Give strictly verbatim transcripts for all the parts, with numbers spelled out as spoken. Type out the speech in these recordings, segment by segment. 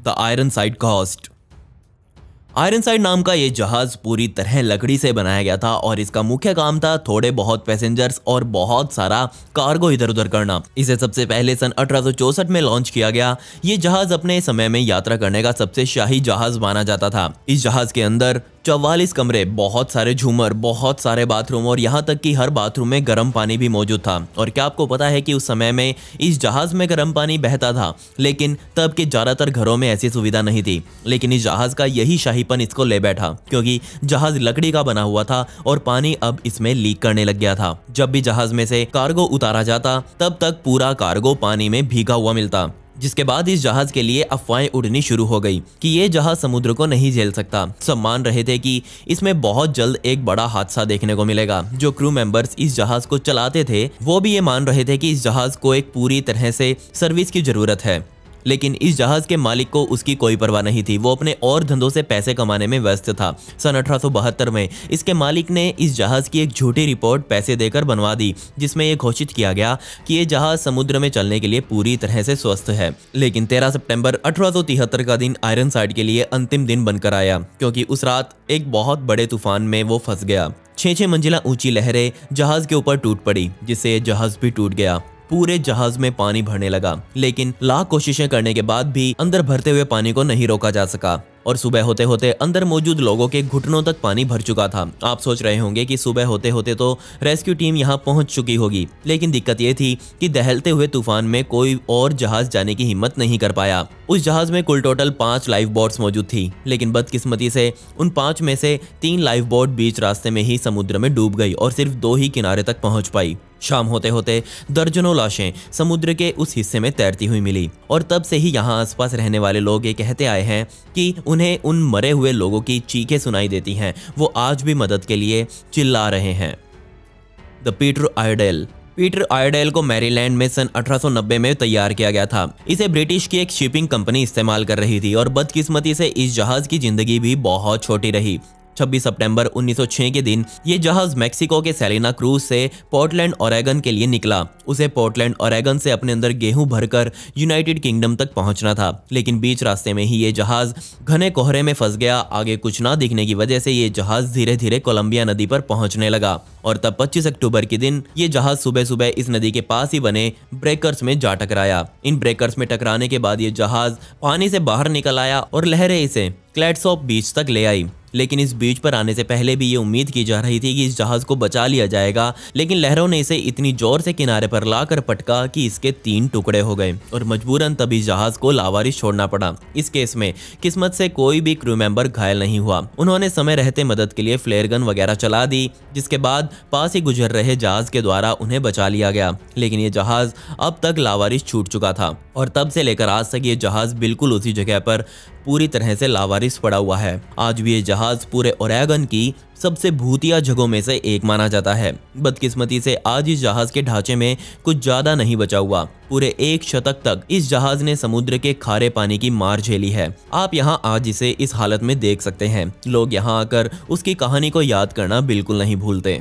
The Ironside ghost. Ironside नाम का ये जहाज पूरी तरह लकड़ी से बनाया गया था और इसका मुख्य काम था थोड़े बहुत पैसेंजर्स और बहुत सारा कार्गो इधर उधर करना। इसे सबसे पहले सन अठारह सौ चौसठ में लॉन्च किया गया। ये जहाज अपने समय में यात्रा करने का सबसे शाही जहाज माना जाता था। इस जहाज के अंदर चौवालीस कमरे, बहुत सारे झूमर, बहुत सारे बाथरूम और यहाँ तक कि हर बाथरूम में गर्म पानी भी मौजूद था। और क्या आपको पता है कि उस समय में इस जहाज में गर्म पानी बहता था, लेकिन तब के ज्यादातर घरों में ऐसी सुविधा नहीं थी। लेकिन इस जहाज का यही शाहीपन इसको ले बैठा, क्योंकि जहाज लकड़ी का बना हुआ था और पानी अब इसमें लीक करने लग गया था। जब भी जहाज में से कार्गो उतारा जाता तब तक पूरा कार्गो पानी में भीगा हुआ मिलता, जिसके बाद इस जहाज के लिए अफवाहें उड़नी शुरू हो गई कि ये जहाज समुद्र को नहीं झेल सकता। सब मान रहे थे कि इसमें बहुत जल्द एक बड़ा हादसा देखने को मिलेगा। जो क्रू मेंबर्स इस जहाज को चलाते थे वो भी ये मान रहे थे कि इस जहाज को एक पूरी तरह से सर्विस की जरूरत है। लेकिन इस जहाज के मालिक को उसकी कोई परवाह नहीं थी। वो अपने और धंधों से पैसे कमाने में व्यस्त था। सन अठारह सौ बहत्तर में इसके मालिक ने इस जहाज की एक झूठी रिपोर्ट पैसे देकर बनवा दी, जिसमें यह घोषित किया गया कि यह जहाज समुद्र में चलने के लिए पूरी तरह से स्वस्थ है। लेकिन तेरह सितंबर अठारह सौ तिहत्तर का दिन आयरनसाइड के लिए अंतिम दिन बनकर आया, क्योंकि उस रात एक बहुत बड़े तूफान में वो फंस गया। छह छह मंजिला ऊंची लहरें जहाज के ऊपर टूट पड़ी, जिससे यह जहाज भी टूट गया। पूरे जहाज में पानी भरने लगा, लेकिन लाख कोशिशें करने के बाद भी अंदर भरते हुए पानी को नहीं रोका जा सका और सुबह होते होते अंदर मौजूद लोगों के घुटनों तक पानी भर चुका था। आप सोच रहे होंगे कि सुबह होते होते तो रेस्क्यू टीम यहां पहुंच चुकी होगी, लेकिन दिक्कत यह थी कि दहलते हुए तूफान में कोई और जहाज जाने की हिम्मत नहीं कर पाया। उस जहाज में कुल टोटल पांच लाइफ बोट्स मौजूद थी, लेकिन बदकिस्मती से उन पांच में से तीन लाइफ बोट बीच रास्ते में ही समुद्र में डूब गई और सिर्फ दो ही किनारे तक पहुंच पाई। शाम होते होते दर्जनों लाशें समुद्र के उस हिस्से में तैरती हुई मिली और तब से ही यहाँ आसपास रहने वाले लोग ये कहते आए हैं कि उन्हें उन मरे हुए लोगों की चीखें सुनाई देती हैं। वो आज भी मदद के लिए चिल्ला रहे हैं। The Peter Iredale. Peter Iredale को मैरीलैंड में सन अठारह सौ नब्बे में तैयार किया गया था। इसे ब्रिटिश की एक शिपिंग कंपनी इस्तेमाल कर रही थी और बदकिस्मती से इस जहाज की जिंदगी भी बहुत छोटी रही। छब्बीस सितंबर उन्नीस सौ छह के दिन ये जहाज मेक्सिको के सेलिना क्रूज से पोर्टलैंड ओरेगन के लिए निकला। उसे पोर्टलैंड ओरेगन से अपने अंदर गेहूं भरकर यूनाइटेड किंगडम तक पहुंचना था, लेकिन बीच रास्ते में ही ये जहाज घने कोहरे में फंस गया। आगे कुछ ना दिखने की वजह से ये जहाज धीरे धीरे कोलंबिया नदी पर पहुंचने लगा और तब पच्चीस अक्टूबर के दिन ये जहाज सुबह सुबह इस नदी के पास ही बने ब्रेकर्स में जा टकराया। इन ब्रेकर्स में टकराने के बाद ये जहाज पानी से बाहर निकल आया और लहरें इसे क्लैडसॉप बीच तक ले आई। लेकिन इस बीच पर आने से पहले भी ये उम्मीद की जा रही थी कि इस जहाज को बचा लिया जाएगा, लेकिन लहरों ने इसे इतनी जोर से किनारे पर लाकर पटका कि इसके तीन टुकड़े हो गए और मजबूरन तभी जहाज को लावारिस छोड़ना पड़ा। इस केस में किस्मत से कोई भी क्रू मेंबर घायल नहीं हुआ। उन्होंने समय रहते मदद के लिए फ्लेयर गन वगैरह चला दी, जिसके बाद पास ही गुजर रहे जहाज के द्वारा उन्हें बचा लिया गया। लेकिन ये जहाज अब तक लावारिस छूट चुका था और तब से लेकर आज तक ये जहाज बिल्कुल उसी जगह पर पूरी तरह से लावारिस पड़ा हुआ है। आज भी ये जहाज पूरे ओरेगन की सबसे भूतिया जगहों में से एक माना जाता है। बदकिस्मती से आज इस जहाज के ढांचे में कुछ ज्यादा नहीं बचा हुआ। पूरे एक शतक तक इस जहाज ने समुद्र के खारे पानी की मार झेली है। आप यहाँ आज इसे इस हालत में देख सकते हैं। लोग यहाँ आकर उसकी कहानी को याद करना बिल्कुल नहीं भूलते।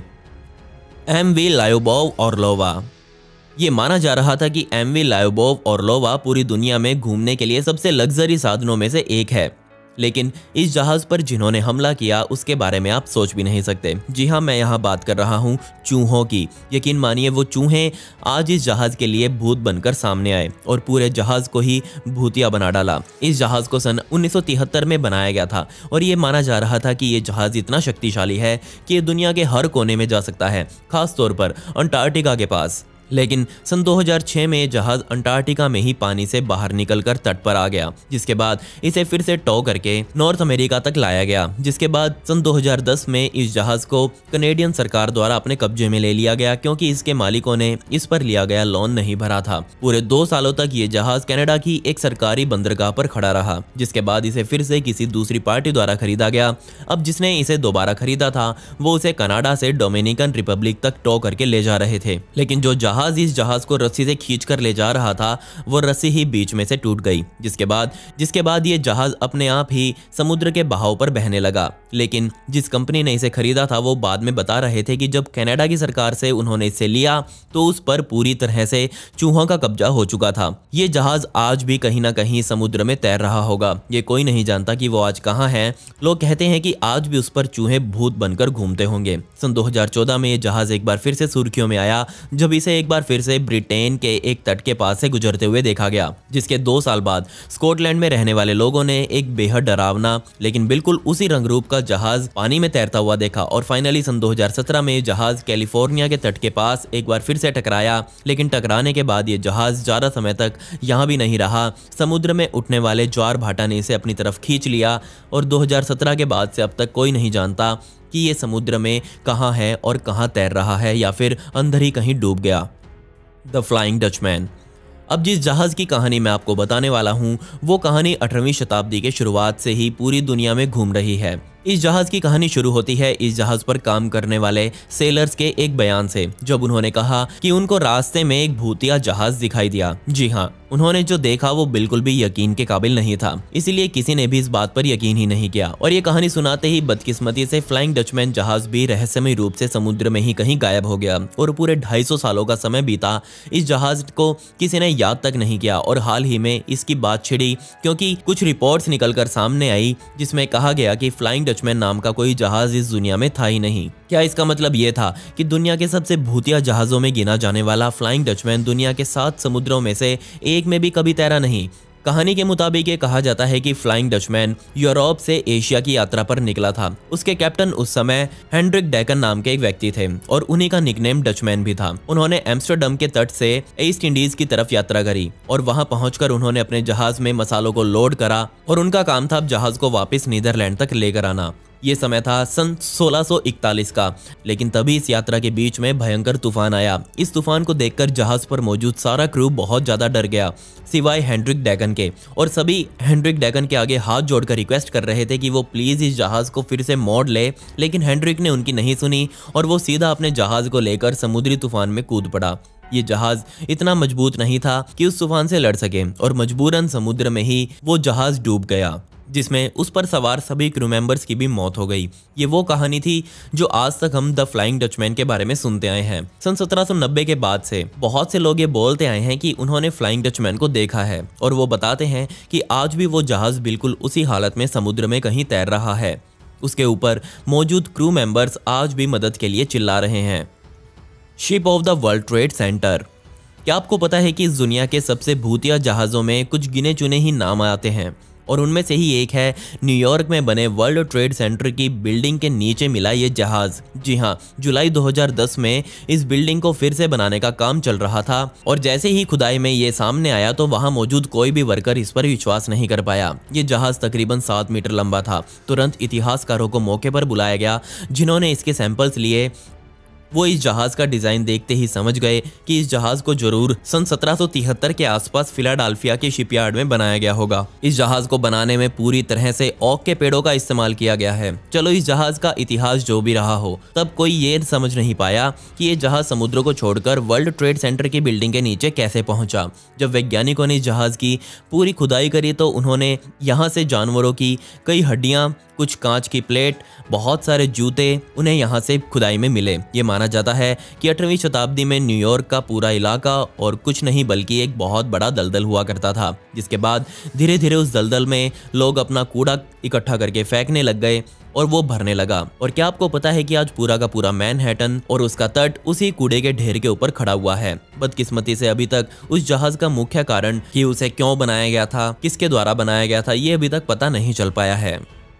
M V Lyubov Orlova. ये माना जा रहा था कि एम वी लायोबोव ऑर्लोवा पूरी दुनिया में घूमने के लिए सबसे लग्जरी साधनों में से एक है, लेकिन इस जहाज पर जिन्होंने हमला किया उसके बारे में आप सोच भी नहीं सकते। जी हाँ, मैं यहाँ बात कर रहा हूँ चूहों की। यकीन मानिए वो चूहे आज इस जहाज के लिए भूत बनकर सामने आए और पूरे जहाज को ही भूतिया बना डाला। इस जहाज को सन उन्नीस सौ तिहत्तर में बनाया गया था और ये माना जा रहा था कि ये जहाज इतना शक्तिशाली है कि ये दुनिया के हर कोने में जा सकता है, खास तौर पर अंटार्कटिका के पास। लेकिन सन दो हज़ार छह में जहाज अंटार्कटिका में ही पानी से बाहर निकलकर तट पर आ गया, जिसके बाद इसे फिर से टो करके नॉर्थ अमेरिका तक लाया गया। जिसके बाद सन दो हज़ार दस में इस जहाज को कनेडियन सरकार द्वारा अपने कब्जे में ले लिया गया, क्योंकि इसके मालिकों ने इस पर लिया गया लोन नहीं भरा था। पूरे दो सालों तक ये जहाज कनाडा की एक सरकारी बंदरगाह पर खड़ा रहा, जिसके बाद इसे फिर से किसी दूसरी पार्टी द्वारा खरीदा गया। अब जिसने इसे दोबारा खरीदा था वो उसे कनाडा से डोमिनिकन रिपब्लिक तक टो करके ले जा रहे थे, लेकिन जो जहाज इस जहाज को रस्सी से खींच कर ले जा रहा था वो रस्सी ही बीच में से टूट गई, जिसके बाद जिसके बाद ये जहाज अपने आप ही समुद्र के बहाव पर बहने लगा। लेकिन जिस कंपनी ने इसे खरीदा था वो बाद में बता रहे थे कि जब कनाडा की सरकार से उन्होंने इसे लिया तो उस पर पूरी तरह से चूहों का कब्जा हो चुका था। ये जहाज आज भी कहीं ना कहीं समुद्र में तैर रहा होगा, ये कोई नहीं जानता कि वो आज कहाँ है। लोग कहते हैं कि आज भी उस पर चूहे भूत बनकर घूमते होंगे। सन दो हज़ार चौदह में ये जहाज एक बार फिर से सुर्खियों में आया जब इसे एक बार फिर से ब्रिटेन के एक तट के पास से गुजरते हुए देखा गया, जिसके दो साल बाद स्कॉटलैंड में रहने वाले लोगों ने एक बेहद डरावना लेकिन बिल्कुल उसी रंगरूप का जहाज पानी में तैरता हुआ देखा। और फाइनली सन दो हज़ार सत्रह में जहाज कैलिफोर्निया के तट के पास एक बार फिर से टकराया, लेकिन टकराने के बाद ये जहाज ज्यादा समय तक यहाँ भी नहीं रहा। समुद्र में उठने वाले ज्वार भाटा ने इसे अपनी तरफ खींच लिया और दो हज़ार सत्रह के बाद से अब तक कोई नहीं जानता कि ये समुद्र में कहाँ है और कहाँ तैर रहा है या फिर अंदर ही कहीं डूब गया। The Flying Dutchman. अब जिस जहाज की कहानी मैं आपको बताने वाला हूँ वो कहानी अठारहवीं शताब्दी के शुरुआत से ही पूरी दुनिया में घूम रही है। इस जहाज की कहानी शुरू होती है इस जहाज पर काम करने वाले सेलर्स के एक बयान से, जब उन्होंने कहा कि उनको रास्ते में एक भूतिया जहाज दिखाई दिया। जी हाँ, उन्होंने जो देखा वो बिल्कुल भी यकीन के काबिल नहीं था, इसीलिए किसी ने भी इस बात पर यकीन ही नहीं किया। और ये कहानी सुनाते ही बदकिस्मती से फ्लाइंग डचमैन जहाज भी रहस्यमय रूप से समुद्र में ही कहीं गायब हो गया और पूरे ढाई सौ सालों का समय बीता। इस जहाज को किसी ने याद तक नहीं किया और हाल ही में इसकी बात छिड़ी क्योंकि कुछ रिपोर्ट्स निकलकर सामने आई जिसमें कहा गया कि फ्लाइंग डचमैन नाम का कोई जहाज इस दुनिया में था ही नहीं। क्या इसका मतलब ये था कि दुनिया के सबसे भूतिया जहाजों में गिना जाने वाला फ्लाइंग डचमैन दुनिया के सात समुद्रों में से एक में भी कभी तैरा नहीं? कहानी के मुताबिक ये कहा जाता है कि फ्लाइंग डचमैन यूरोप से एशिया की यात्रा पर निकला था। उसके कैप्टन उस समय हेनरिक डेकन नाम के एक व्यक्ति थे और उन्हीं का निकनेम डचमैन भी था। उन्होंने एम्स्टर्डम के तट से ईस्ट इंडीज की तरफ यात्रा करी और वहां पहुंचकर उन्होंने अपने जहाज में मसालों को लोड करा और उनका काम था जहाज को वापस नीदरलैंड तक लेकर आना। ये समय था सन सोलह सौ इकतालीस का, लेकिन तभी इस यात्रा के बीच में भयंकर तूफान आया। इस तूफान को देखकर जहाज पर मौजूद सारा क्रू बहुत ज्यादा डर गया सिवाय हेनरिक डेकन के, और सभी हेनरिक डेकन के आगे हाथ जोड़कर रिक्वेस्ट कर रहे थे कि वो प्लीज इस जहाज को फिर से मोड़ ले। लेकिन हेनरिक ने उनकी नहीं सुनी और वो सीधा अपने जहाज को लेकर समुद्री तूफान में कूद पड़ा। ये जहाज इतना मजबूत नहीं था कि उस तूफान से लड़ सके और मजबूरन समुद्र में ही वो जहाज डूब गया, जिसमें उस पर सवार सभी क्रू मेंबर्स की भी मौत हो गई। ये वो कहानी थी जो आज तक हम द फ्लाइंग डचमैन के बारे में सुनते आए हैं। सन सत्रह सौ नब्बे के बाद से बहुत से लोग ये बोलते आए हैं कि उन्होंने फ्लाइंग डचमैन को देखा है और वो बताते हैं कि आज भी वो जहाज बिल्कुल उसी हालत में समुद्र में कहीं तैर रहा है। उसके ऊपर मौजूद क्रू मेंबर्स आज भी मदद के लिए चिल्ला रहे हैं। Ship of the World trade Center. क्या आपको पता है कि इस दुनिया के सबसे भूतिया जहाजों में कुछ गिने चुने ही नाम आते हैं और उनमें से ही एक है न्यूयॉर्क में बने वर्ल्ड ट्रेड सेंटर की बिल्डिंग के नीचे मिला ये जहाज। जी हाँ, जुलाई दो हज़ार दस में इस बिल्डिंग को फिर से बनाने का काम चल रहा था और जैसे ही खुदाई में ये सामने आया तो वहां मौजूद कोई भी वर्कर इस पर विश्वास नहीं कर पाया। ये जहाज तकरीबन सात मीटर लंबा था। तुरंत इतिहासकारों को मौके पर बुलाया गया जिन्होंने इसके सैंपल्स लिए। वो इस जहाज का डिजाइन देखते ही समझ गए कि इस जहाज को जरूर सन सत्रह सौ तिहत्तर के आसपास फिलाडेल्फिया के शिपयार्ड में बनाया गया होगा। इस जहाज को बनाने में पूरी तरह से ओक के पेड़ों का इस्तेमाल किया गया है। चलो इस जहाज का इतिहास जो भी रहा हो, तब कोई ये समझ नहीं पाया कि ये जहाज समुद्र को छोड़कर वर्ल्ड ट्रेड सेंटर की बिल्डिंग के नीचे कैसे पहुंचा। जब वैज्ञानिकों ने इस जहाज की पूरी खुदाई करी तो उन्होंने यहाँ से जानवरों की कई हड्डियां, कुछ कांच की प्लेट, बहुत सारे जूते उन्हें यहाँ से खुदाई में मिले। ये माना जाता है कि अठारहवीं शताब्दी में न्यूयॉर्क का पूरा इलाका और कुछ नहीं बल्कि एक बहुत बड़ा दलदल हुआ करता था, जिसके बाद धीरे धीरे उस दलदल में लोग अपना कूड़ा इकट्ठा करके फेंकने लग गए और वो भरने लगा। और क्या आपको पता है कि आज पूरा का पूरा मैनहट्टन और उसका तट उसी कूड़े के ढेर के ऊपर खड़ा हुआ है। बदकिस्मती से अभी तक उस जहाज का मुख्य कारण कि उसे क्यों बनाया गया था, किसके द्वारा बनाया गया था, ये अभी तक पता नहीं चल पाया है।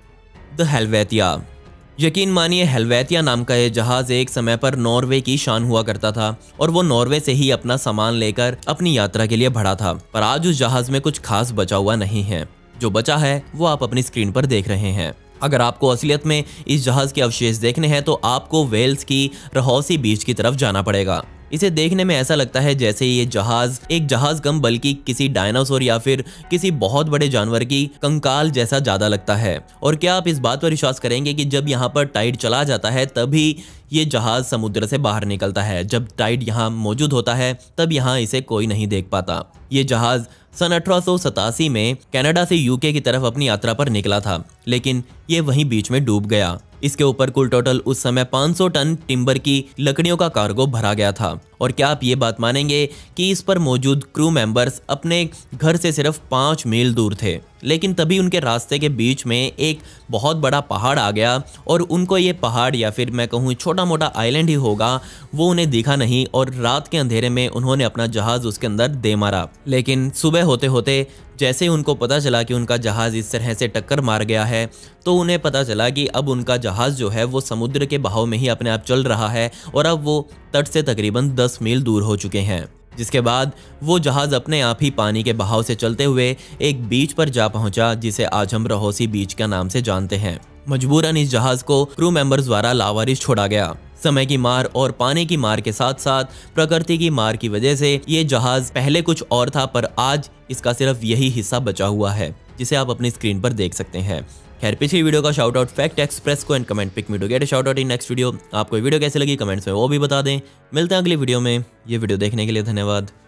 The Helvetia. यकीन मानिए, हेलवेतिया नाम का यह जहाज एक समय पर नॉर्वे की शान हुआ करता था और वो नॉर्वे से ही अपना सामान लेकर अपनी यात्रा के लिए बढ़ा था। पर आज उस जहाज में कुछ खास बचा हुआ नहीं है। जो बचा है वो आप अपनी स्क्रीन पर देख रहे हैं। अगर आपको असलियत में इस जहाज के अवशेष देखने हैं तो आपको वेल्स की रहौसी बीच की तरफ जाना पड़ेगा। इसे देखने में ऐसा लगता है जैसे ये जहाज एक जहाज कम बल्कि किसी डायनासोर या फिर किसी बहुत बड़े जानवर की कंकाल जैसा ज्यादा लगता है। और क्या आप इस बात पर विश्वास करेंगे कि जब यहाँ पर टाइड चला जाता है तभी ये जहाज समुद्र से बाहर निकलता है। जब टाइड यहाँ मौजूद होता है तब यहाँ इसे कोई नहीं देख पाता। ये जहाज सन अठारह सौ सतासी में कनाडा से यूके की तरफ अपनी यात्रा पर निकला था, लेकिन ये वहीं बीच में डूब गया। इसके ऊपर कुल टोटल उस समय पाँच सौ टन टिम्बर की लकड़ियों का कार्गो भरा गया था। और क्या आप ये बात मानेंगे कि इस पर मौजूद क्रू मेंबर्स अपने घर से सिर्फ पाँच मील दूर थे, लेकिन तभी उनके रास्ते के बीच में एक बहुत बड़ा पहाड़ आ गया और उनको ये पहाड़ या फिर मैं कहूँ छोटा मोटा आइलैंड ही होगा वो उन्हें दिखा नहीं और रात के अंधेरे में उन्होंने अपना जहाज उसके अंदर दे मारा। लेकिन सुबह होते होते जैसे उनको पता चला कि उनका जहाज इस तरह से टक्कर मार गया है तो उन्हें पता चला कि अब उनका जहाज जो है वो समुद्र के बहाव में ही अपने आप चल रहा है और अब वो तट से तकरीबन दस मील दूर हो चुके हैं। जिसके बाद वो जहाज अपने आप ही पानी के बहाव से चलते हुए एक बीच पर जा पहुंचा जिसे आज हम रहोसी बीच का नाम से जानते हैं। मजबूरन इस जहाज को क्रू मेंबर्स द्वारा लावारिस छोड़ा गया। समय की मार और पानी की मार के साथ साथ प्रकृति की मार की वजह से ये जहाज पहले कुछ और था, पर आज इसका सिर्फ यही हिस्सा बचा हुआ है जिसे आप अपनी स्क्रीन पर देख सकते हैं। खैर, पिछली वीडियो का शाउट आउट फैक्ट एक्सप्रेस को and comment pick me to get a shout out in next video. आपको वीडियो कैसी लगी कमेंट्स में वो भी बता दें। मिलते हैं अगली वीडियो में। ये वीडियो देखने के लिए धन्यवाद।